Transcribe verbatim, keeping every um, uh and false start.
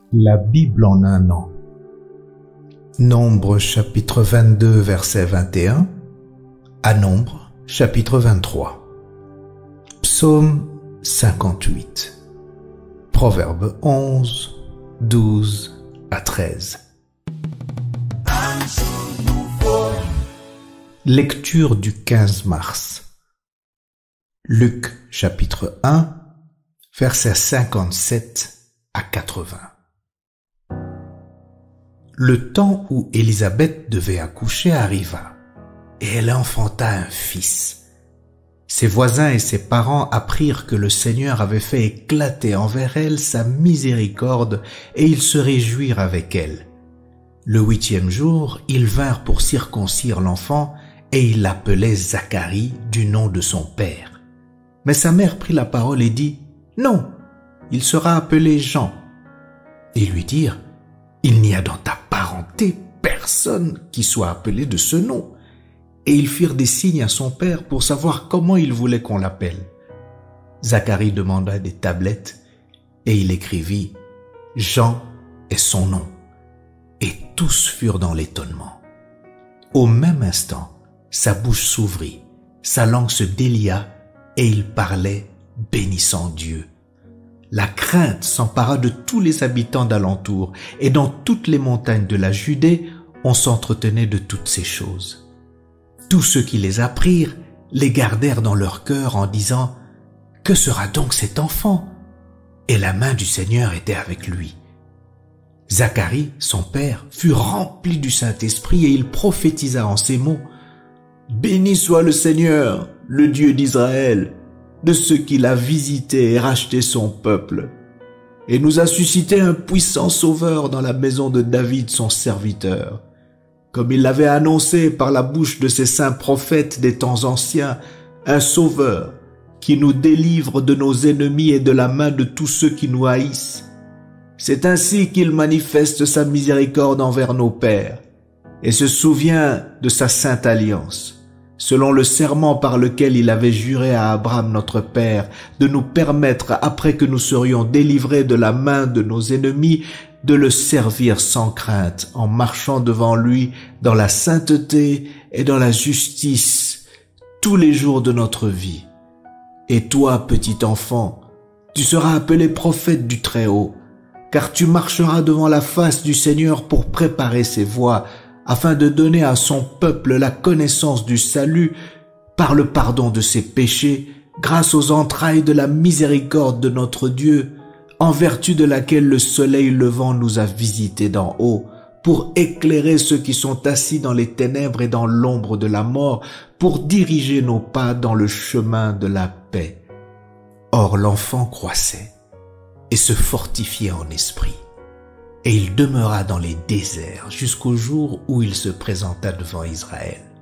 La Bible en un an. Nombre chapitre vingt-deux verset vingt et un à Nombre chapitre vingt-trois. Psaume cinquante-huit. Proverbe onze, douze à treize. Lecture du quinze mars. Luc chapitre un, versets cinquante-sept à quatre-vingts. Le temps où Élisabeth devait accoucher arriva, et elle enfanta un fils. Ses voisins et ses parents apprirent que le Seigneur avait fait éclater envers elle sa miséricorde, et ils se réjouirent avec elle. Le huitième jour, ils vinrent pour circoncire l'enfant, et ils l'appelaient Zacharie du nom de son père. Mais sa mère prit la parole et dit, « Non, il sera appelé Jean. » Et ils lui dirent, « Il n'y a dans ta parenté personne qui soit appelé de ce nom. » Et ils firent des signes à son père pour savoir comment il voulait qu'on l'appelle. Zacharie demanda des tablettes et il écrivit « Jean est son nom. » Et tous furent dans l'étonnement. Au même instant, sa bouche s'ouvrit, sa langue se délia et il parlait bénissant Dieu. La crainte s'empara de tous les habitants d'alentour, et dans toutes les montagnes de la Judée, on s'entretenait de toutes ces choses. Tous ceux qui les apprirent les gardèrent dans leur cœur en disant « Que sera donc cet enfant ?» Et la main du Seigneur était avec lui. Zacharie, son père, fut rempli du Saint-Esprit et il prophétisa en ces mots « Béni soit le Seigneur, le Dieu d'Israël, de ceux qu'il a visité et racheté son peuple, et nous a suscité un puissant sauveur dans la maison de David son serviteur, comme il l'avait annoncé par la bouche de ses saints prophètes des temps anciens, un sauveur qui nous délivre de nos ennemis et de la main de tous ceux qui nous haïssent. C'est ainsi qu'il manifeste sa miséricorde envers nos pères, et se souvient de sa sainte alliance, selon le serment par lequel il avait juré à Abraham notre père, de nous permettre, après que nous serions délivrés de la main de nos ennemis, de le servir sans crainte, en marchant devant lui dans la sainteté et dans la justice tous les jours de notre vie. Et toi, petit enfant, tu seras appelé prophète du Très-Haut, car tu marcheras devant la face du Seigneur pour préparer ses voies, afin de donner à son peuple la connaissance du salut par le pardon de ses péchés, grâce aux entrailles de la miséricorde de notre Dieu, en vertu de laquelle le soleil levant nous a visités d'en haut, pour éclairer ceux qui sont assis dans les ténèbres et dans l'ombre de la mort, pour diriger nos pas dans le chemin de la paix. » Or l'enfant croissait et se fortifiait en esprit. Et il demeura dans les déserts jusqu'au jour où il se présenta devant Israël.